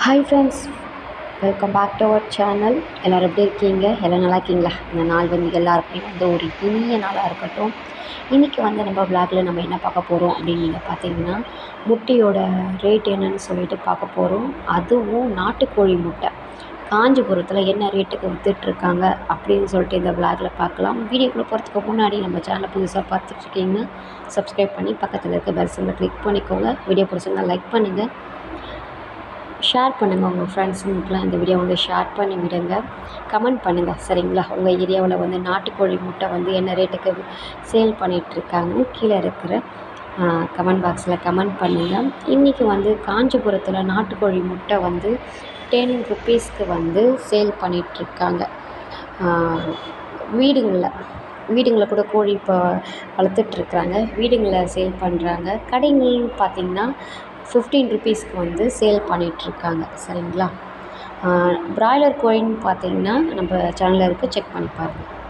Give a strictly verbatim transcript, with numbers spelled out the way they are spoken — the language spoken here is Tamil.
Hi friends, welcome back to our channel. எல்லோரும் எப்படி இருக்கீங்க? எல்லாம் நல்லா இருக்கீங்களா? இந்த நாள் வந்து எல்லாருக்குமே வந்து ஒரு இனிய நாளாக இருக்கட்டும். இன்றைக்கி வந்து நம்ம விளாகில் நம்ம என்ன பார்க்க போகிறோம் அப்படின்னு நீங்கள் பார்த்தீங்கன்னா, முட்டையோட ரேட் என்னன்னு சொல்லிட்டு பார்க்க போகிறோம். அதுவும் நாட்டுக்கோழி முட்டை காஞ்சிபுரத்தில் என்ன ரேட்டுக்கு விற்றுட்ருக்காங்க அப்படின்னு சொல்லிட்டு இந்த விளாகில் பார்க்கலாம். வீடியோக்குள்ளே போகிறதுக்கு முன்னாடி நம்ம சேனலை புதுசாக பார்த்துட்ருக்கீங்கன்னா சப்ஸ்கிரைப் பண்ணி பக்கத்தில் இருக்க பெல் சிம்பலை கிளிக் பண்ணிக்கோங்க. வீடியோ பிடிச்சிருந்தா லைக் பண்ணுங்கள், ஷேர் பண்ணுங்கள். உங்கள் ஃப்ரெண்ட்ஸுங்களுக்குலாம் இந்த வீடியோ வந்து ஷேர் பண்ணி விடுங்க. கமெண்ட் பண்ணுங்கள், சரிங்களா? உங்கள் ஏரியாவில் வந்து நாட்டுக்கோழி முட்டை வந்து என்ன ரேட்டுக்கு சேல் பண்ணிகிட்ருக்காங்கன்னு கீழே இருக்கிற கமெண்ட் பாக்ஸில் கமெண்ட் பண்ணுங்கள். இன்றைக்கி வந்து காஞ்சிபுரத்தில் நாட்டுக்கோழி முட்டை வந்து டென் ருப்பீஸ்க்கு வந்து சேல் பண்ணிகிட்ருக்காங்க. வீடுங்களில் வீடுங்களில் கூட கோழி இப்போ வளர்த்துட்ருக்குறாங்க, வீடுங்களில் சேல் பண்ணுறாங்க. கடைங்கள்னு பார்த்திங்கன்னா ஃபிஃப்டீன் ருப்பீஸ்க்கு வந்து சேல் பண்ணிகிட்ருக்காங்க, சரிங்களா? ப்ராய்லர் கோழின்னு பார்த்திங்கன்னா நம்ம சேனலில் இருக்குது, செக் பண்ணி பாருங்கள்.